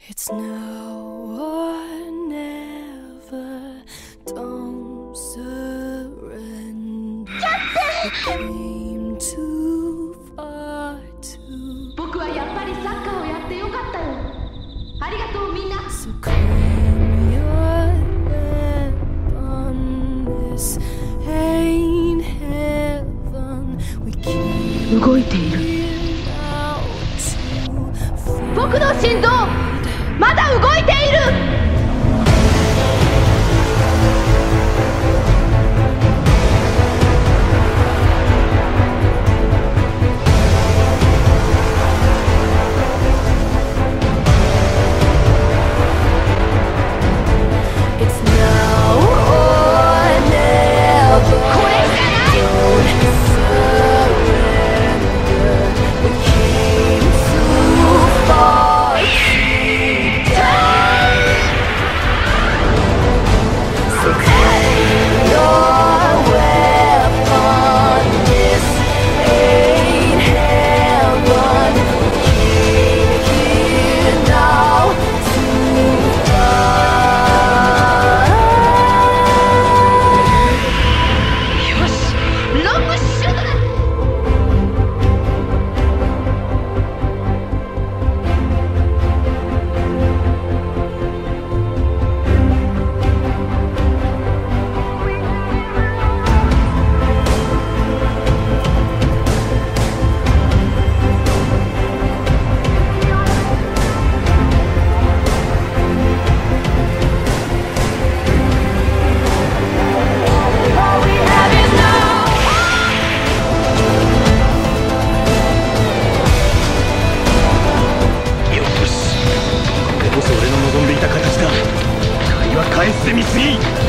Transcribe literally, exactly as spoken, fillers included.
It's now or never, don't surrender. We came too far to 僕はやっぱりサッカーをやってよかったよ。ありがとうみんな。 So claim your weapon. This ain't heaven. We keep 動いている。 out to 僕の心臓まだ動いている。 It's now or never. これしかない。 Surrender. We came too far to die. So claim your weapon. This ain't heaven. We came here now to die. よし、ロングシュートだ。 All we have is now. よし、これこそ俺の望んでいた形だ。借りは返すぜ三井。